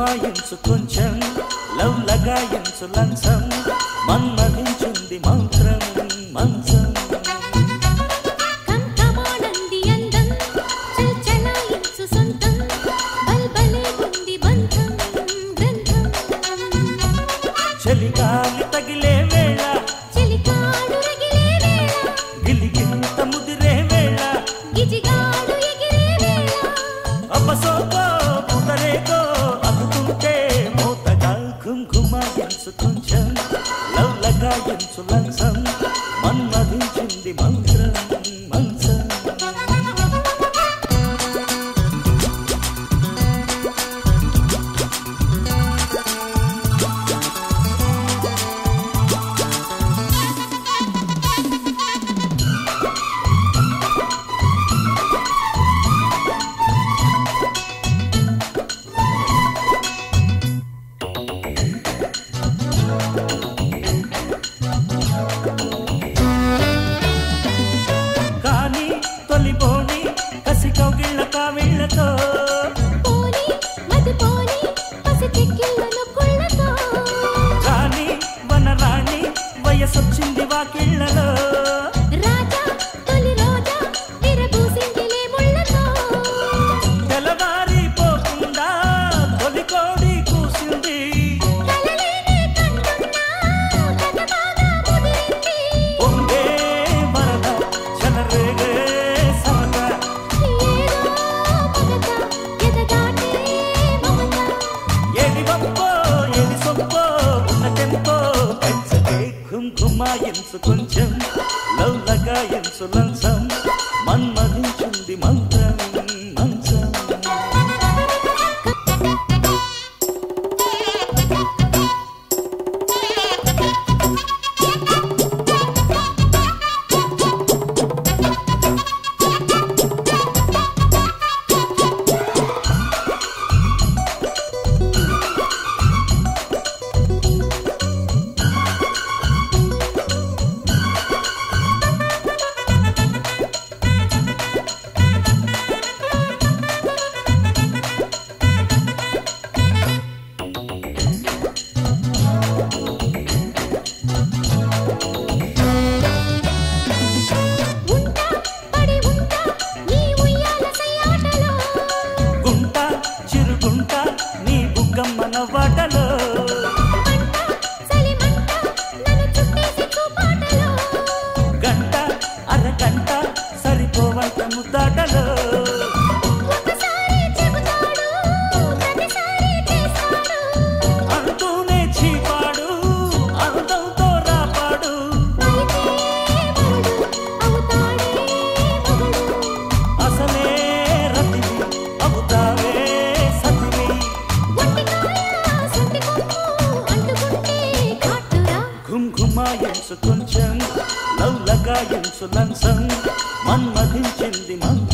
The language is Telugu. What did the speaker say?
గుమాయించు కొంచెం లవ్ లగాయించు లంచం మన్మధించింది మంత్రం మంచం కంకమానంది అందం చల్చలాయించు సొంతం బల్బలే ఉంది బంధం గ్రంథం చలిగాలి తగిలే వేళ చలికాడు రగిలే వేళ గిలిగింత ముదిరే వేళ గిజిగాడు ఎగిరే వేళ అపసోకో పుదరేకో అదుకుంటే మోతగా ఘుంఘుమాయించు కొంచెం లవ్ లగాయించు లంచం మన్మధించింది మంత్రం మంచం తొలిపోని కసి కౌగిళ్ళ కావిళ్ళతో పోని మది పోని పసి చెక్కిళ్ళను కుళ్ళతో రాణి వనరాణి వయసొచ్చింది వాకిళ్ళలో రాజా తొలి రోజా విరబూసిందిలే ముళ్ళతో తెల్లవారిపోకుండా తొలి కోడి కూసింది కలలేనే కంటున్నా కథబాగా ముదిరింది పొంగే వరద చలరేగే సరద ఏదో మగత ఎదగాటే మమత ఏది వప్పో ఏది సొప్పో ఉన్న టెంపో పెంచకే ఘుంఘుమాయించు కొంచెం లవ్ లగాయించు లంచం మన్మధించింది మంత్రం మంచం ఉంటా పడి ఉంటా నీ ఉయ్యాల సయ్యాటలో గుంట చిరుగుంట నీ బుగ్గమ్మన వాటలో మంట చలిమంట నన్ను చుట్టేసి చూపాటలో గంట అరగంట సరిపోవంట ముద్దాటలో ఒకసారి చెబుతాడు ప్రతిసారి చేస్తాడు అంటూనే చీపాడు అందంతో రాపాడు అయితే వరుడు అవుతాడే మగుడు అసలే రతివి అవుతావే సతివి ఒంటికాయ సొంటి కొమ్ము అంటుకుంటే కాటురా ఘుంఘుమాయించు కొంచెం లవ్ లగాయించు లంచం మన్మధించింది మంత్రం